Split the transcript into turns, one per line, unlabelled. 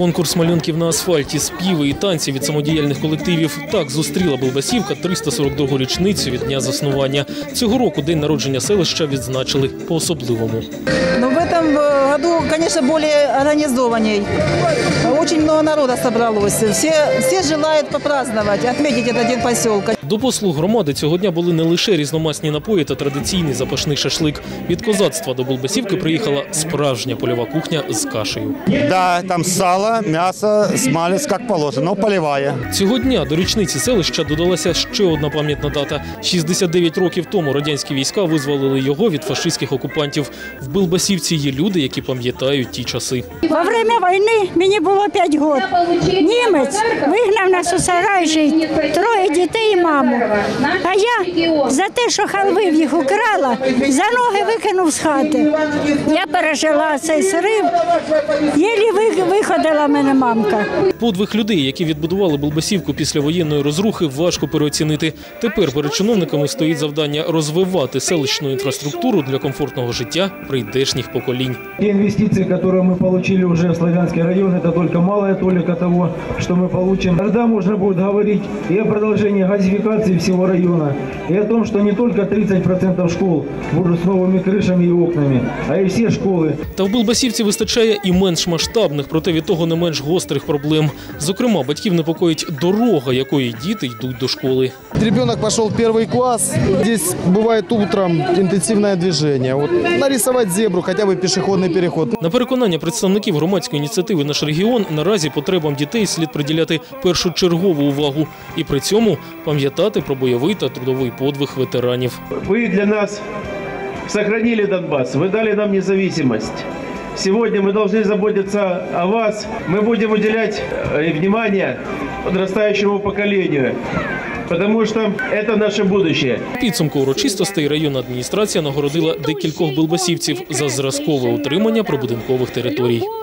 Конкурс малюнків на асфальті, співи і танці від самодіяльних колективів. Так зустріла Билбасівка 342-гу річницю від дня заснування. Цього року день народження селища відзначили по-особливому.
В этом году, конечно, более организованней. Очень много народа собралось. Все желают попраздновать, отметить этот день поселка.
До послуг громади цього дня були не лише різномасні напої та традиційний запашний шашлик. Від козацтва до Билбасівки приїхала справжня польова кухня з кашею.
Да, там сало, м'ясо, смалець, як положено, поливає.
Цього дня до річниці селища додалася ще одна пам'ятна дата. 69 років тому радянські війська визволили його від фашистських окупантів. В Билбасівці є люди, які пам'ятають ті часи.
Во время війни мені було 5 років. Німець вигнав нас у сарай жити, 3 дітей і маму. А я за те, що халвив їх украла, за ноги викинув з хати. Я пережила цей срив, єлі виходила мене мамка.
Подвиг людей, які відбудували Билбасівку після воєнної розрухи, важко переоцінити. Тепер перед чиновниками стоїть завдання розвивати селищну інфраструктуру для комфортного життя прийдешніх поколінь.
Те инвестиции, которые мы получили уже в Славянский район, это только малая толика того, что мы получим. Тогда можно будет говорить и о продолжении газификации всего района, и о том, что не только 30% школ будут с новыми крышами и окнами, а и все школы.
Та в Билбасівці вистачає і менш масштабних, проте від того не менш гострих проблем. Зокрема, батьків непокоїть дорога, якою діти йдуть до школи.
Ребенок пошел в 1 класс. Здесь бывает утром интенсивное движение. Вот нарисовать зебру, хотя бы пешеходный переход.
На переконання представників громадської ініціативи «Наш регіон» наразі потребам дітей слід приділяти першочергову увагу. І при цьому пам'ятати про бойовий та трудовий подвиг ветеранів.
Ви для нас сохранили Донбасс, вы дали нам независимость. Сегодня мы должны заботиться о вас. Мы будем уделять внимание подрастающему поколению, потому что это наше будущее.
У підсумку урочистостей районна адміністрація нагородила декількох билбасівців за зразкове утримання прибудинкових територій.